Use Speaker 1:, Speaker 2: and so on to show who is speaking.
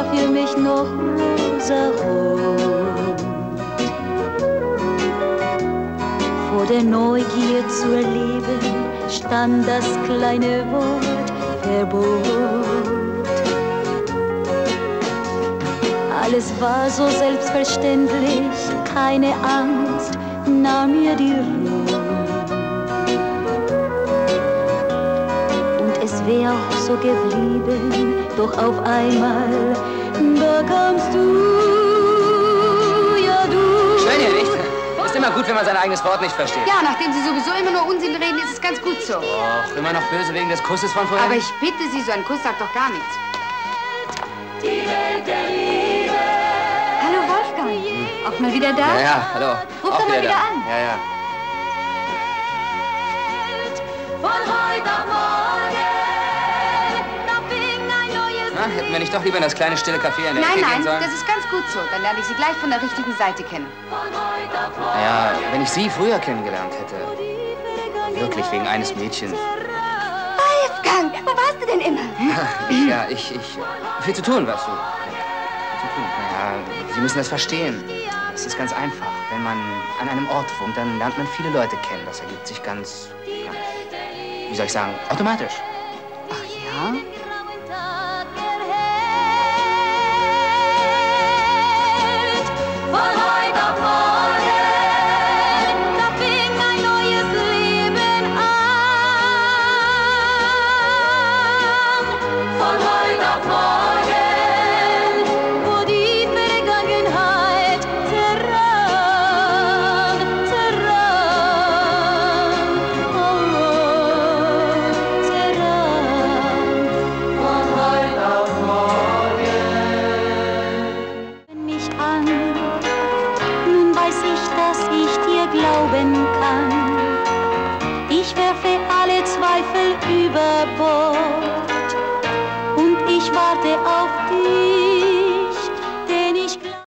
Speaker 1: war für mich noch rosarot. Vor der Neugier zu erleben stand das kleine Wort Verbot. Alles war so selbstverständlich, keine Angst nahm mir die Ruhe. Und es wäre auch so geblieben, doch auf einmal, da kamst du, ja du.
Speaker 2: Schön hier, nicht? Ist immer gut, wenn man sein eigenes Wort nicht versteht.
Speaker 3: Ja, nachdem Sie sowieso immer nur Unsinn reden, ist es ganz gut so.
Speaker 2: Och, immer noch böse wegen des Kusses von vorhin?
Speaker 3: Aber ich bitte Sie, so ein Kuss sagt doch gar nichts.
Speaker 1: Die Welt der Liebe.
Speaker 3: Hallo Wolfgang, auch mal wieder da?
Speaker 2: Ja, hallo.
Speaker 3: Ruf
Speaker 2: Auch
Speaker 3: doch mal wieder
Speaker 2: da.
Speaker 3: an.
Speaker 2: Ja.
Speaker 1: Von heute auf morgen, da fing ein neues
Speaker 2: Na, hätten wir nicht doch lieber in das kleine stille Café in der Ecke
Speaker 3: Nein,
Speaker 2: gehen sollen?
Speaker 3: das ist ganz gut so. Dann lerne ich Sie gleich von der richtigen Seite kennen.
Speaker 2: Naja, wenn ich Sie früher kennengelernt hätte. Wirklich wegen eines Mädchens.
Speaker 3: Wolfgang, wo warst du denn immer?
Speaker 2: Ich viel zu tun, weißt du. Viel zu tun. Naja, Sie müssen das verstehen. Es ist ganz einfach. Wenn man an einem Ort wohnt, dann lernt man viele Leute kennen. Das ergibt sich ganz, wie soll ich sagen, automatisch.
Speaker 3: Ach ja?
Speaker 1: Von heute auf morgen, da fing ein neues Leben an. Von heute auf morgen, wo die Vergangenheit zerrann. Von heute auf morgen. Mich an. Nun weiß ich, dass ich dir glauben kann. Ich werfe alle Zweifel über Bord und ich warte auf dich.